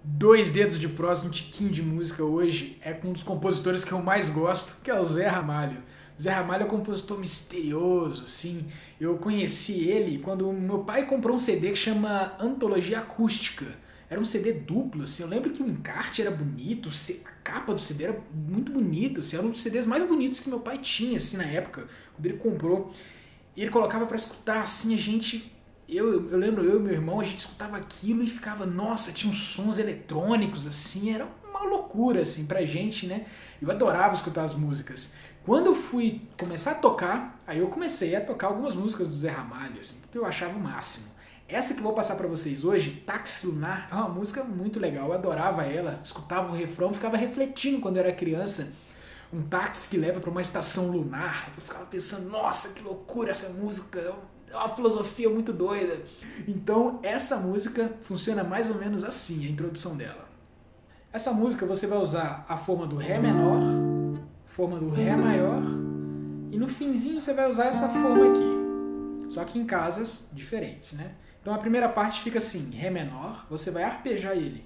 Dois dedos de prosa, um tiquinho de música hoje é com um dos compositores que eu mais gosto, que é o Zé Ramalho. O Zé Ramalho é um compositor misterioso, assim. Eu conheci ele quando meu pai comprou um CD que chama Antologia Acústica. Era um CD duplo, assim. Eu lembro que o encarte era bonito, a capa do CD era muito bonita, assim. Era um dos CDs mais bonitos que meu pai tinha, assim, na época, quando ele comprou. E ele colocava pra escutar, assim, a gente... Eu lembro, eu e meu irmão, a gente escutava aquilo e ficava, nossa, tinha uns sons eletrônicos, assim, era uma loucura, assim, pra gente, né? Eu adorava escutar as músicas. Quando eu fui começar a tocar, aí eu comecei a tocar algumas músicas do Zé Ramalho, assim, porque eu achava o máximo. Essa que eu vou passar pra vocês hoje, Táxi Lunar, é uma música muito legal, eu adorava ela, escutava o refrão, ficava refletindo quando eu era criança. Um táxi que leva pra uma estação lunar, eu ficava pensando, nossa, que loucura essa música, é uma filosofia muito doida. Então essa música funciona mais ou menos assim, a introdução dela. Essa música você vai usar a forma do Ré menor, forma do Ré maior, e no finzinho você vai usar essa forma aqui, só que em casas diferentes, né? Então a primeira parte fica assim, Ré menor, você vai arpejar ele.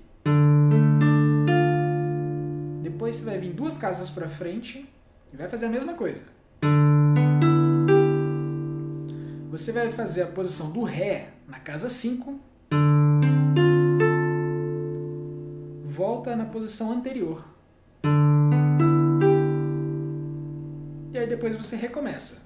Depois você vai vir duas casas para frente e vai fazer a mesma coisa. Você vai fazer a posição do Ré na casa 5, volta na posição anterior. E aí depois você recomeça.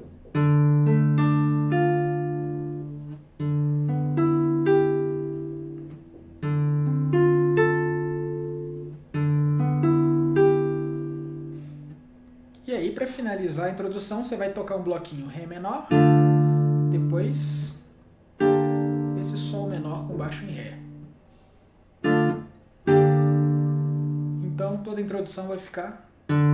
E aí, para finalizar a introdução, você vai tocar um bloquinho Ré menor, depois esse Sol menor com baixo em Ré. Então toda a introdução vai ficar...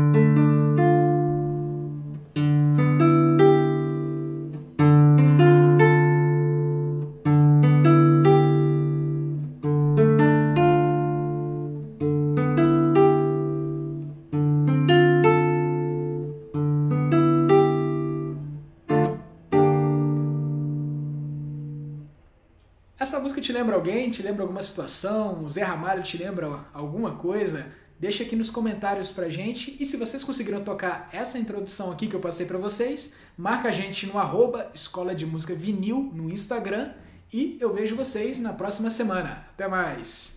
Essa música te lembra alguém? Te lembra alguma situação? O Zé Ramalho te lembra alguma coisa? Deixa aqui nos comentários pra gente. E se vocês conseguiram tocar essa introdução aqui que eu passei pra vocês, marca a gente no @Escola de Música Vinil no Instagram. E eu vejo vocês na próxima semana. Até mais!